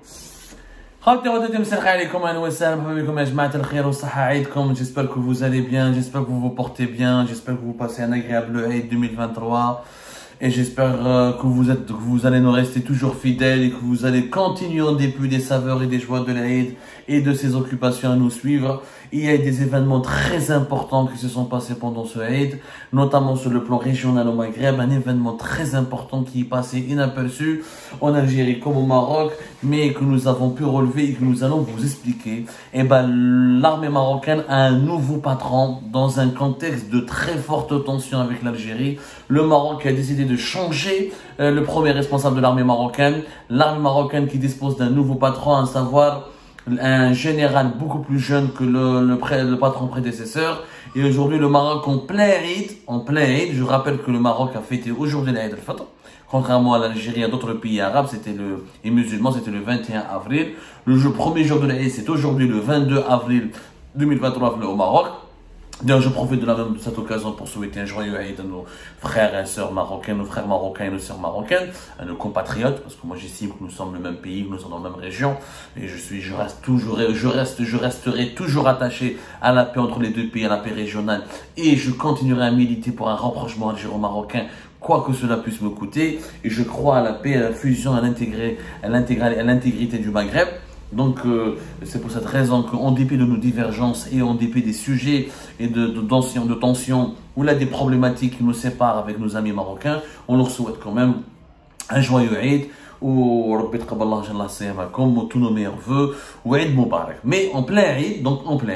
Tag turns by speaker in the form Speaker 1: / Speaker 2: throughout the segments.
Speaker 1: J'espère que vous allez bien, j'espère que vous vous portez bien, j'espère que vous passez un agréable Eid 2023 et j'espère que vous allez nous rester toujours fidèles et que vous allez continuer en dépit des saveurs et des joies de l'Eid et de ses occupations à nous suivre. Il y a des événements très importants qui se sont passés pendant ce Eid, notamment sur le plan régional au Maghreb, un événement très important qui est passé inaperçu en Algérie comme au Maroc, mais que nous avons pu relever et que nous allons vous expliquer. L'armée marocaine a un nouveau patron dans un contexte de très forte tension avec l'Algérie. Le Maroc a décidé de changer le premier responsable de l'armée marocaine. L'armée marocaine qui dispose d'un nouveau patron, à savoir un général beaucoup plus jeune que le patron prédécesseur. Et aujourd'hui, le Maroc en plein Eid, je rappelle que le Maroc a fêté aujourd'hui l'Eid al-Fitr. Contrairement à l'Algérie et à d'autres pays arabes, et musulmans, c'était le 21 avril. Le premier jour de l'Eid, c'est aujourd'hui le 22 avril 2023 au Maroc. D'ailleurs, je profite de cette occasion pour souhaiter un joyeux Eid à nos frères et sœurs marocains, nos frères marocains et nos sœurs marocaines, à nos compatriotes, parce que moi j'estime que nous sommes le même pays, que nous sommes dans la même région, et je resterai toujours attaché à la paix entre les deux pays, à la paix régionale, et je continuerai à militer pour un rapprochement algéro-marocain, quoi que cela puisse me coûter, et je crois à la paix, à la fusion, à l'intégrité du Maghreb. Donc, c'est pour cette raison qu'en dépit de nos divergences et en dépit des sujets et de tensions, ou là des problématiques qui nous séparent avec nos amis marocains, on leur souhaite quand même un joyeux Eid, ou Rabbi taqabbalah Jalla siyamakum, tous nos meilleurs vœux, ou Eid Mubarak. Mais en plein Eid,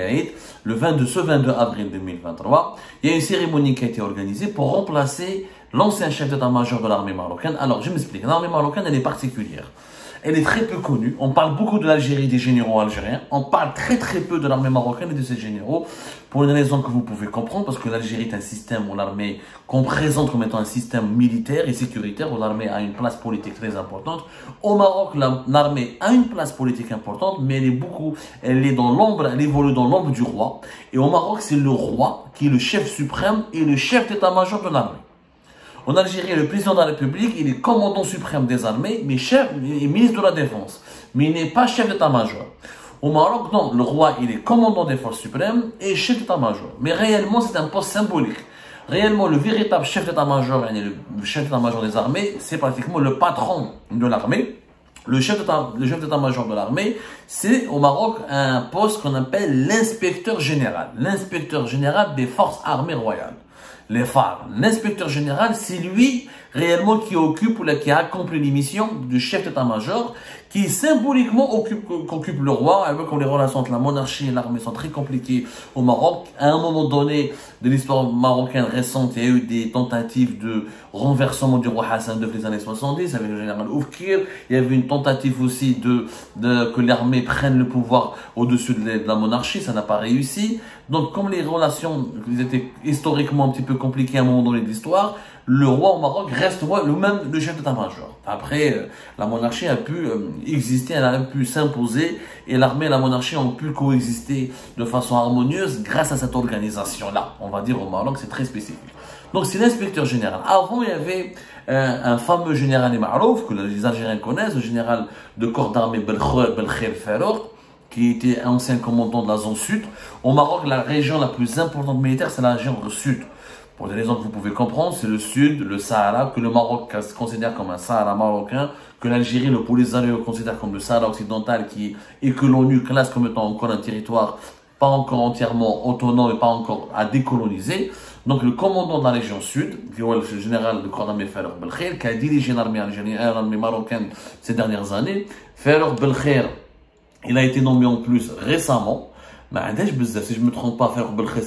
Speaker 1: ce 22 avril 2023, il y a une cérémonie qui a été organisée pour remplacer l'ancien chef d'état-major de l'armée marocaine. Alors, je m'explique, l'armée marocaine, elle est particulière. Elle est très peu connue. On parle beaucoup de l'Algérie, des généraux algériens. On parle très peu de l'armée marocaine et de ses généraux. Pour une raison que vous pouvez comprendre, parce que l'Algérie est un système où l'armée, qu'on présente comme étant un système militaire et sécuritaire, où l'armée a une place politique très importante. Au Maroc, l'armée a une place politique importante, mais elle est dans l'ombre, elle évolue dans l'ombre du roi. Et au Maroc, c'est le roi qui est le chef suprême et le chef d'état-major de l'armée. En Algérie, le président de la République, il est commandant suprême des armées, mais ministre de la Défense. Mais il n'est pas chef d'état-major. Au Maroc, non, le roi, il est commandant des forces suprêmes et chef d'état-major. Mais réellement, c'est un poste symbolique. Réellement, le véritable chef d'état-major, le chef d'état-major des armées, c'est pratiquement le patron de l'armée. Le chef d'état-major de l'armée, c'est au Maroc un poste qu'on appelle l'inspecteur général. L'inspecteur général des forces armées royales. Les phares. L'inspecteur général, c'est lui réellement qui accomplit les missions du chef d'état-major, qui symboliquement occupe le roi, avec les relations entre la monarchie et l'armée sont très compliquées au Maroc. À un moment donné de l'histoire marocaine récente, il y a eu des tentatives de renversement du roi Hassan II les années 70 avec le général Oufkir. Il y avait une tentative aussi que l'armée prenne le pouvoir au-dessus de la monarchie, ça n'a pas réussi. Donc comme les relations étaient historiquement un petit peu compliquées à un moment donné de l'histoire, le roi au Maroc reste le chef d'état-major. Après, la monarchie a pu exister, elle a pu s'imposer et l'armée et la monarchie ont pu coexister de façon harmonieuse grâce à cette organisation-là. On va dire au Maroc, c'est très spécifique. Donc c'est l'inspecteur général. Avant, il y avait un fameux général Ma'rouf que les Algériens connaissent, le général de corps d'armée Belkhir Ferrour, qui était ancien commandant de la zone sud. Au Maroc, la région la plus importante militaire, c'est la région sud. Pour des raisons que vous pouvez comprendre, c'est le sud, le Sahara, que le Maroc considère comme un Sahara marocain, que l'Algérie, le Polisario considère comme le Sahara occidental, et que l'ONU classe comme étant encore un territoire pas encore entièrement autonome et pas encore à décoloniser. Donc le commandant de la région sud, qui est le général de corps d'armée Ferrour Belkhir, qui a dirigé l'armée algérienne et l'armée marocaine ces dernières années. Ferrour Belkhir, il a été nommé en plus récemment. Mais si je ne me trompe pas, Ferrour Belkhir,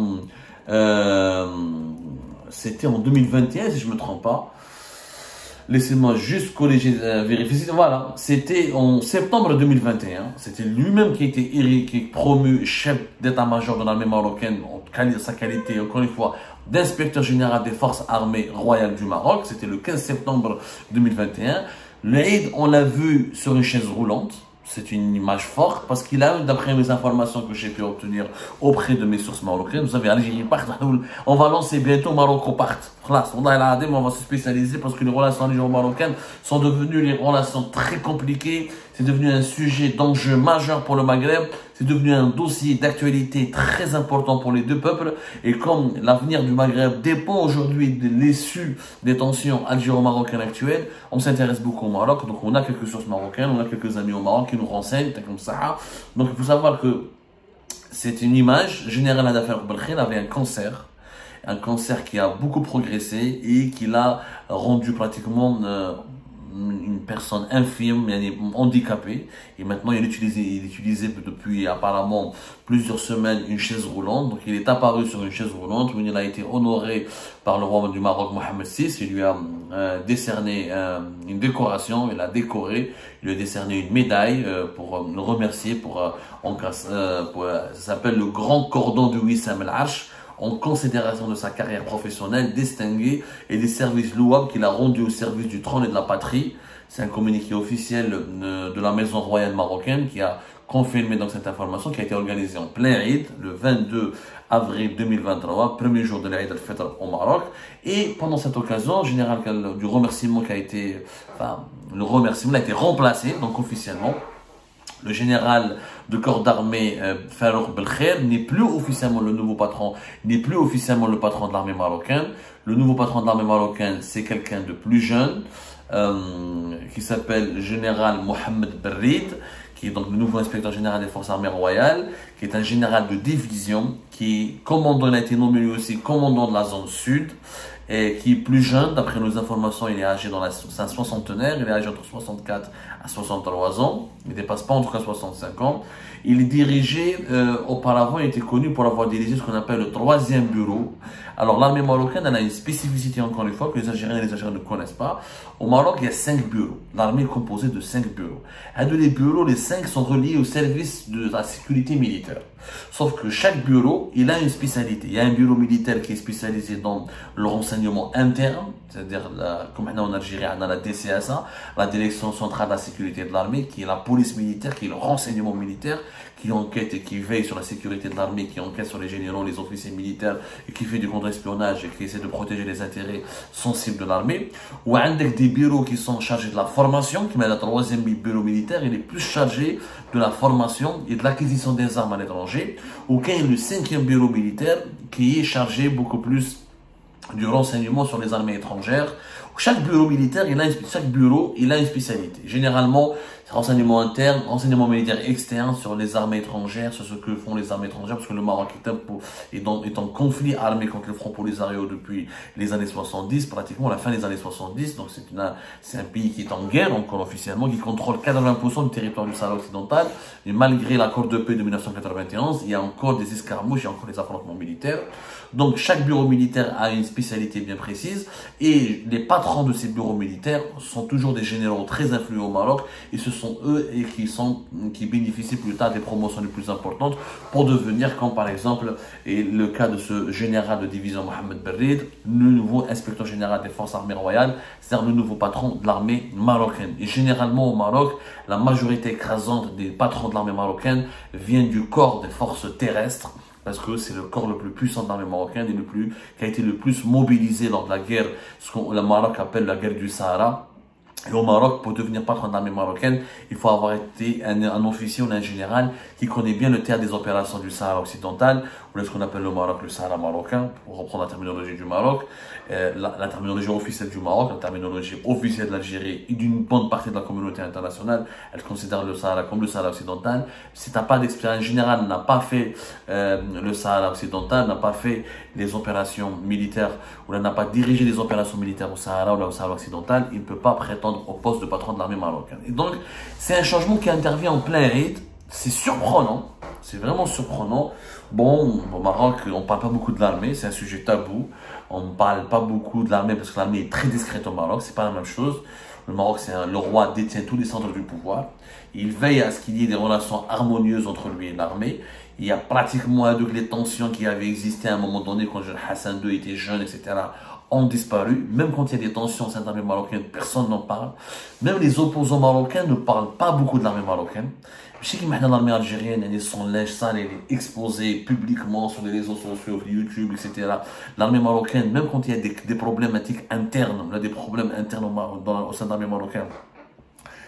Speaker 1: c'était en 2021, si je ne me trompe pas. Laissez-moi juste vérifier. Voilà, c'était en septembre 2021. C'était lui-même qui a été promu chef d'état-major de l'armée marocaine, en sa qualité, encore une fois, d'inspecteur général des forces armées royales du Maroc. C'était le 15 septembre 2021. L'Eid, on l'a vu sur une chaise roulante. C'est une image forte parce qu'il a, d'après mes informations que j'ai pu obtenir auprès de mes sources marocaines, vous savez, Algérie part, on va lancer bientôt Maroc part. On va se spécialiser parce que les relations algéro-marocaines sont devenues des relations très compliquées. c'est devenu un sujet d'enjeu majeur pour le Maghreb, c'est devenu un dossier d'actualité très important pour les deux peuples. Et comme l'avenir du Maghreb dépend aujourd'hui de l'issue des tensions algéro-marocaines actuelles, on s'intéresse beaucoup au Maroc. Donc on a quelques sources marocaines, on a quelques amis au Maroc qui nous renseignent, comme ça. Donc il faut savoir que c'est une image. Général Adafel Belkhir avait un cancer qui a beaucoup progressé et qui l'a rendu pratiquement une personne infirme, handicapée. Et maintenant, il utilisait depuis apparemment plusieurs semaines une chaise roulante. Donc, il est apparu sur une chaise roulante où il a été honoré par le roi du Maroc, Mohamed VI. Il lui a décerné une décoration, il l'a décoré, il lui a décerné une médaille pour le remercier ça s'appelle le grand cordon du Wissam El Arch, en considération de sa carrière professionnelle distinguée et des services louables qu'il a rendus au service du trône et de la patrie. C'est un communiqué officiel de la maison royale marocaine qui a confirmé donc cette information, qui a été organisée en plein Eid, le 22 avril 2023, premier jour de l'Eid al-Fitr au Maroc. Et pendant cette occasion, le remerciement a été remplacé, donc officiellement. Le général de corps d'armée Farouk Belkhir n'est plus officiellement le nouveau patron, n'est plus officiellement le patron de l'armée marocaine. Le nouveau patron de l'armée marocaine, c'est quelqu'un de plus jeune, qui s'appelle général Mohamed Berrid, qui est donc le nouveau inspecteur général des forces armées royales, qui est un général de division, qui est commandant, il a été nommé lui aussi commandant de la zone sud, et qui est plus jeune. D'après nos informations, il est âgé c'est un soixantenaire, il est âgé entre 64 à 63 ans, il ne dépasse pas en tout cas 65 ans. Il est dirigé, auparavant, il était connu pour avoir dirigé ce qu'on appelle le 3e bureau. Alors l'armée marocaine, elle a une spécificité encore une fois que les Algériens et les Algériens ne connaissent pas. Au Maroc, il y a 5 bureaux. L'armée est composée de 5 bureaux. Un de les bureaux, les 5 sont reliés au service de la sécurité militaire. Sauf que chaque bureau, il a une spécialité. Il y a un bureau militaire qui est spécialisé dans le renseignement interne, c'est-à-dire, comme maintenant en Algérie, on a la DCSA, la Direction Centrale de la Sécurité de l'Armée, qui est la police militaire, qui est le renseignement militaire, qui enquête et qui veille sur la sécurité de l'armée, qui enquête sur les généraux, les officiers militaires, et qui fait du contre-espionnage et qui essaie de protéger les intérêts sensibles de l'armée. Ou avec des bureaux qui sont chargés de la formation, qui met le 3e bureau militaire, il est plus chargé de la formation et de l'acquisition des armes à l'étranger. Ou qu'il y a le 5e bureau militaire, qui est chargé beaucoup plus du renseignement sur les armées étrangères. Chaque bureau militaire, il a une spécialité. Généralement, renseignement interne, renseignement militaire externe sur les armées étrangères, sur ce que font les armées étrangères, parce que le Maroc est en conflit armé contre le Front Polisario depuis les années 70, pratiquement la fin des années 70. Donc c'est un pays qui est en guerre, encore officiellement, qui contrôle 80% du territoire du Sahara occidental. Et malgré l'accord de paix de 1991, il y a encore des escarmouches, il y a encore des affrontements militaires. Donc chaque bureau militaire a une spécialité bien précise, et les patrons de ces bureaux militaires sont toujours des généraux très influents au Maroc, et ce sont eux qui bénéficient plus tard des promotions les plus importantes pour devenir, comme par exemple est le cas de ce général de division Mohamed Berrid, le nouveau inspecteur général des forces armées royales, c'est-à-dire le nouveau patron de l'armée marocaine. Et généralement au Maroc, la majorité écrasante des patrons de l'armée marocaine vient du corps des forces terrestres, parce que c'est le corps le plus puissant de l'armée marocaine et qui a été le plus mobilisé lors de la guerre, ce que le Maroc appelle la guerre du Sahara. Et au Maroc, pour devenir patron de l'armée marocaine, il faut avoir été un officier ou un général qui connaît bien le théâtre des opérations du Sahara occidental, ou ce qu'on appelle le Maroc, le Sahara marocain, pour reprendre la terminologie du Maroc, la terminologie officielle du Maroc, la terminologie officielle de l'Algérie et d'une bonne partie de la communauté internationale. Elle considère le Sahara comme le Sahara occidental. Si tu n'as pas d'expérience générale, n'a pas fait le Sahara occidental, n'a pas fait les opérations militaires, ou n'a pas dirigé les opérations militaires au Sahara ou au Sahara occidental, il ne peut pas prétendre au poste de patron de l'armée marocaine. Et donc, c'est un changement qui intervient en plein Eid. C'est surprenant, c'est vraiment surprenant. Bon, au Maroc, on ne parle pas beaucoup de l'armée, c'est un sujet tabou. On ne parle pas beaucoup de l'armée parce que l'armée est très discrète au Maroc, c'est pas la même chose. Le Maroc, le roi détient tous les centres du pouvoir. Il veille à ce qu'il y ait des relations harmonieuses entre lui et l'armée. Il y a pratiquement avec les tensions qui avaient existé à un moment donné quand Hassan II était jeune, etc., ont disparu. Même quand il y a des tensions au sein de l'armée marocaine, personne n'en parle. Même les opposants marocains ne parlent pas beaucoup de l'armée marocaine. Je sais que maintenant l'armée algérienne, elle est son linge sale, elle est exposée publiquement sur les réseaux sociaux, YouTube, etc. L'armée marocaine, même quand il y a des problématiques internes, on a des problèmes internes au sein de l'armée marocaine,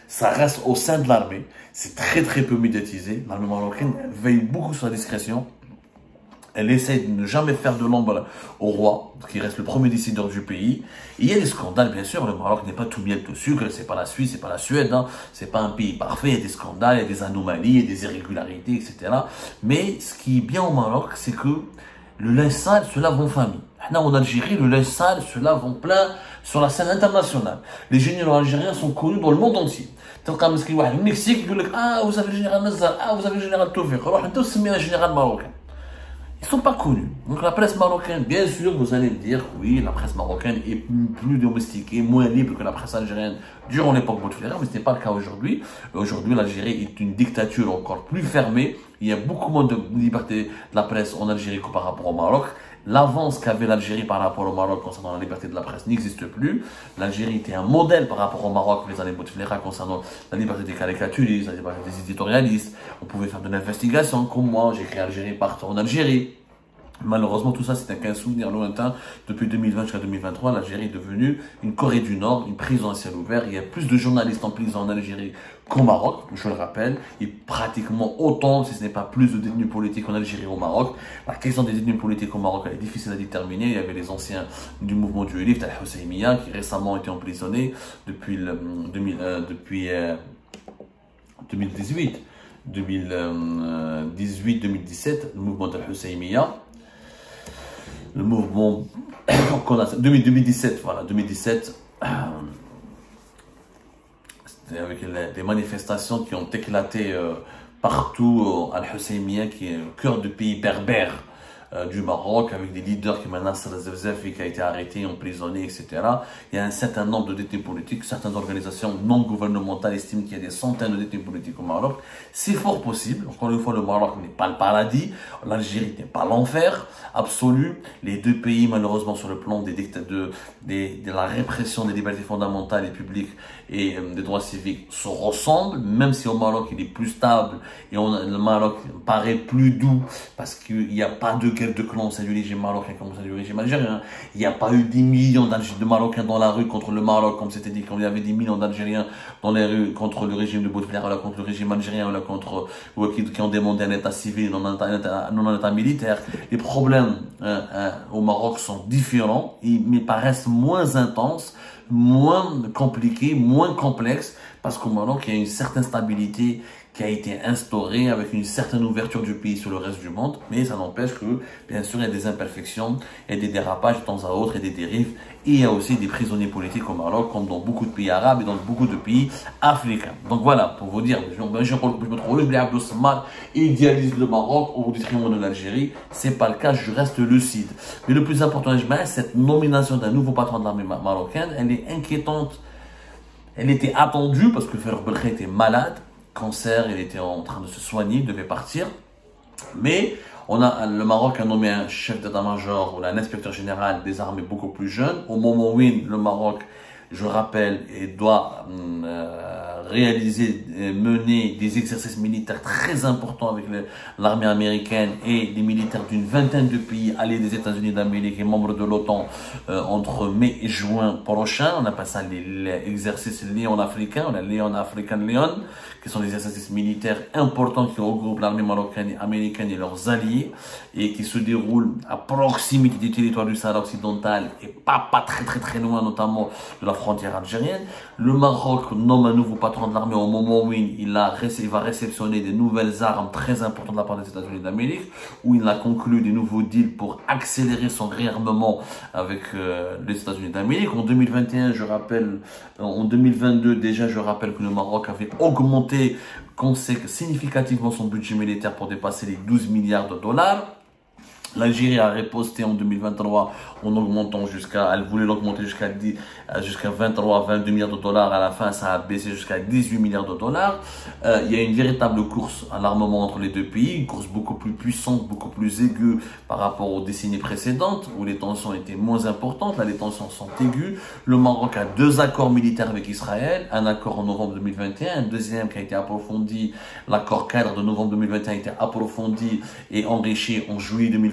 Speaker 1: Ça reste au sein de l'armée. C'est très très peu médiatisé. L'armée marocaine veille beaucoup sur la discrétion. Elle essaie de ne jamais faire de l'ombre au roi, qui reste le premier décideur du pays. Et il y a des scandales, bien sûr. Le Maroc n'est pas tout miel, tout sucre. C'est pas la Suisse, c'est pas la Suède. Hein. C'est pas un pays parfait. Il y a des scandales, il y a des anomalies, il y a des irrégularités, etc. Mais ce qui est bien au Maroc, c'est que le linge sale se lave en famille. Là, en Algérie, le linge sale se lave en plein sur la scène internationale. Les généraux algériens sont connus dans le monde entier. تلقى مسكين واحد من المكسيك يقول لك vous avez le général Nazar, vous avez le général Toufik, روح انت وسمي un général marocain. Ils ne sont pas connus. Donc la presse marocaine, bien sûr, vous allez me dire, oui, la presse marocaine est plus domestiquée, moins libre que la presse algérienne durant l'époque Bouteflika, mais ce n'est pas le cas aujourd'hui. Aujourd'hui, l'Algérie est une dictature encore plus fermée. Il y a beaucoup moins de liberté de la presse en Algérie que par rapport au Maroc. L'avance qu'avait l'Algérie par rapport au Maroc concernant la liberté de la presse n'existe plus. L'Algérie était un modèle par rapport au Maroc les années Bouteflika concernant la liberté des caricaturistes, la liberté des éditorialistes. On pouvait faire de l'investigation, comme moi, j'ai créé Algérie partout en Algérie. Malheureusement, tout ça, c'est qu'un souvenir lointain. Depuis 2020 jusqu'à 2023, l'Algérie est devenue une Corée du Nord, une prison à ciel ouvert. Il y a plus de journalistes en prison en Algérie qu'au Maroc, je le rappelle. Il y a pratiquement autant, si ce n'est pas plus, de détenus politiques en Algérie au Maroc. La question des détenus politiques au Maroc, elle est difficile à déterminer. Il y avait les anciens du mouvement du Elif, Al-Husseymiyya, qui récemment ont été emprisonnés depuis 2018. 2018-2017, le mouvement d'Al-Husseymiyya. Le mouvement 2017, voilà, 2017, c'était avec des manifestations qui ont éclaté partout. Al-Husseymiyya, qui est le cœur du pays berbère du Maroc, avec des leaders qui menacent Zefzef, qui a été arrêté, emprisonné, etc. Il y a un certain nombre de détenus politiques. Certaines organisations non gouvernementales estiment qu'il y a des centaines de détenus politiques au Maroc. C'est fort possible. Encore une fois, le Maroc n'est pas le paradis. L'Algérie n'est pas l'enfer absolu. Les deux pays, malheureusement, sur le plan de la répression des libertés fondamentales et publiques et des droits civiques, se ressemblent, même si au Maroc, il est plus stable et le Maroc paraît plus doux parce qu'il n'y a pas de guerre de clans au sein du régime marocain comme au sein du régime algérien. Il n'y a pas eu des millions de Marocains dans la rue contre le Maroc, comme c'était dit, quand il y avait des millions d'Algériens dans les rues contre le régime de Bouteflika, ou contre le régime algérien, ou qui ont demandé un état civil, non un état militaire. Les problèmes au Maroc sont différents, mais paraissent moins intenses, moins compliqués, moins complexes, parce qu'au Maroc, il y a une certaine stabilité qui a été instaurée avec une certaine ouverture du pays sur le reste du monde, mais ça n'empêche que, bien sûr, il y a des imperfections, il y a des dérapages de temps à autre et des dérives, et il y a aussi des prisonniers politiques au Maroc, comme dans beaucoup de pays arabes et dans beaucoup de pays africains. Donc voilà, pour vous dire, je me trouve, Abdou Samad idéalise le Maroc au détriment de l'Algérie, c'est pas le cas, je reste lucide. Mais le plus important, cette nomination d'un nouveau patron de l'armée marocaine, elle est inquiétante. Elle était attendue parce que Farouk Belkheï était malade, cancer, il était en train de se soigner, il devait partir. Mais le Maroc a nommé un chef d'état-major ou un inspecteur général des armées beaucoup plus jeune. Au moment où le Maroc, je rappelle, doit mener des exercices militaires très importants avec l'armée américaine et des militaires d'une vingtaine de pays alliés des États-Unis d'Amérique et membres de l'OTAN entre mai et juin prochain. On appelle ça les exercices Lion africains, ou la Lion African Lion, qui sont des exercices militaires importants qui regroupent l'armée marocaine et américaine et leurs alliés et qui se déroulent à proximité du territoire du Sahara occidental et pas très loin, notamment de la frontière algérienne. Le Maroc nomme un nouveau patron de l'armée au moment où il va réceptionner des nouvelles armes très importantes de la part des États-Unis d'Amérique, où il a conclu des nouveaux deals pour accélérer son réarmement avec les États-Unis d'Amérique. En 2021, je rappelle, en 2022 déjà, je rappelle que le Maroc avait augmenté significativement son budget militaire pour dépasser les 12 milliards de dollars. L'Algérie a riposté en 2023 en augmentant elle voulait l'augmenter jusqu'à 23 à 22 milliards de dollars. À la fin, ça a baissé jusqu'à 18 milliards de dollars. Il y a une véritable course à l'armement entre les deux pays, une course beaucoup plus puissante, beaucoup plus aiguë par rapport aux décennies précédentes où les tensions étaient moins importantes. Là, les tensions sont aiguës. Le Maroc a 2 accords militaires avec Israël, un accord en novembre 2021, un deuxième qui a été approfondi. L'accord cadre de novembre 2021 a été approfondi et enrichi en juillet 2021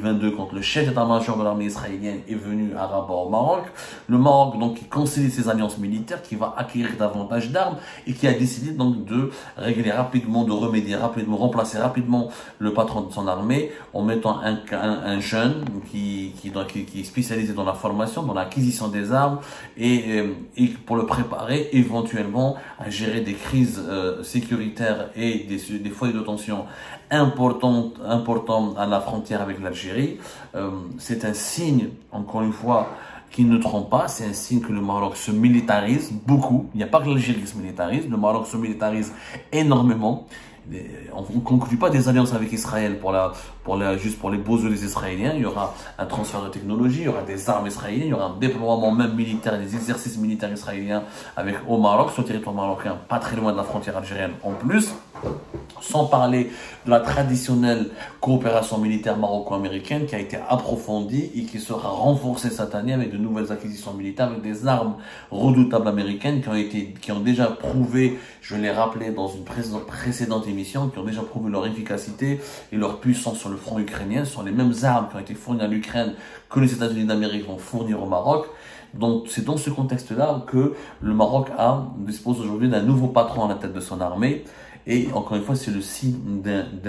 Speaker 1: 2022 quand le chef d'état-major de l'armée israélienne est venu à Rabat au Maroc. Le Maroc donc qui consolide ses alliances militaires, qui va acquérir davantage d'armes et qui a décidé donc de régler rapidement, de remédier rapidement, remplacer rapidement le patron de son armée en mettant un jeune qui est spécialisé dans la formation, dans l'acquisition des armes et pour le préparer éventuellement à gérer des crises sécuritaires et des foyers de tension importants à la frontière avec l'Algérie. C'est un signe, encore une fois, qui ne trompe pas, c'est un signe que le Maroc se militarise beaucoup. Il n'y a pas que l'Algérie qui se militarise, le Maroc se militarise énormément. On ne conclut pas des alliances avec Israël juste pour les beaux yeux des Israéliens. Il y aura un transfert de technologie, il y aura des armes israéliennes, il y aura un déploiement même militaire, des exercices militaires israéliens au Maroc, sur le territoire marocain, pas très loin de la frontière algérienne en plus. Sans parler de la traditionnelle coopération militaire maroco-américaine qui a été approfondie et qui sera renforcée cette année avec de nouvelles acquisitions militaires, avec des armes redoutables américaines qui ont déjà prouvé, je l'ai rappelé dans une précédente émission, qui ont déjà prouvé leur efficacité et leur puissance sur le front ukrainien. Ce sont les mêmes armes qui ont été fournies à l'Ukraine que les États-Unis d'Amérique vont fournir au Maroc. Donc c'est dans ce contexte-là que le Maroc dispose aujourd'hui d'un nouveau patron à la tête de son armée. Et encore une fois, c'est le signe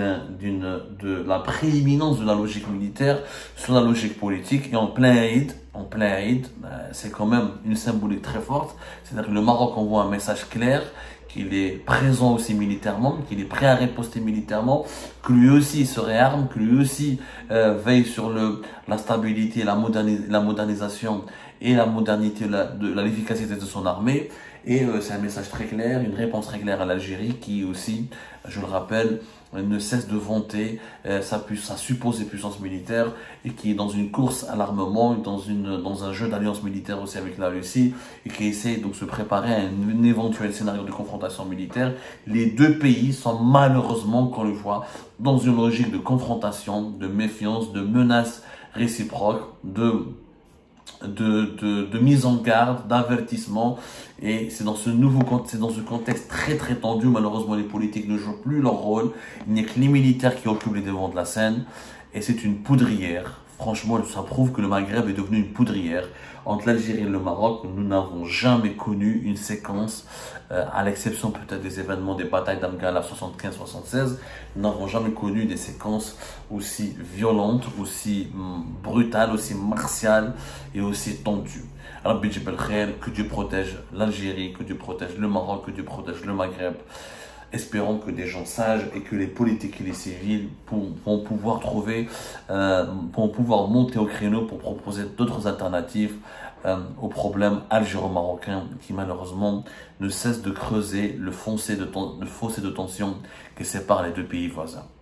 Speaker 1: de la prééminence de la logique militaire sur la logique politique. Et en plein Eid, c'est quand même une symbolique très forte. C'est-à-dire que le Maroc envoie un message clair qu'il est présent aussi militairement, qu'il est prêt à riposter militairement, que lui aussi se réarme, que lui aussi veille sur la stabilité, la modernisation et la modernité de l'efficacité de son armée. Et c'est un message très clair, une réponse très claire à l'Algérie qui aussi, je le rappelle, ne cesse de vanter sa supposée puissance militaire et qui est dans une course à l'armement, dans un jeu d'alliance militaire aussi avec la Russie et qui essaie donc de se préparer à un éventuel scénario de confrontation militaire. Les deux pays sont malheureusement, encore une fois, dans une logique de confrontation, de méfiance, de menace réciproque, de mise en garde, d'avertissement, et c'est dans ce contexte très très tendu. Malheureusement, les politiques ne jouent plus leur rôle, il n'y a que les militaires qui occupent les devants de la scène, et c'est une poudrière. Franchement, ça prouve que le Maghreb est devenu une poudrière. Entre l'Algérie et le Maroc, nous n'avons jamais connu une séquence, à l'exception peut-être des événements des batailles d'Amgala 75-76, nous n'avons jamais connu des séquences aussi violentes, aussi brutales, aussi martiales et aussi tendues. Alors, que Dieu protège l'Algérie, que Dieu protège le Maroc, que Dieu protège le Maghreb. Espérons que des gens sages et que les politiques et les civils vont pouvoir monter au créneau pour proposer d'autres alternatives au problème algéro-marocain qui malheureusement ne cesse de creuser le fossé de tension qui sépare les deux pays voisins.